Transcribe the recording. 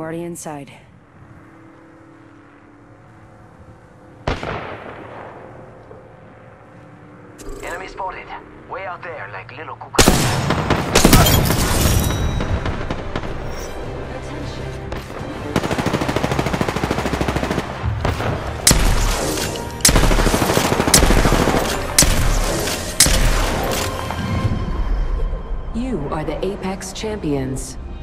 party inside. Enemy spotted. Way out there, like little cuckoos. You are the Apex Champions.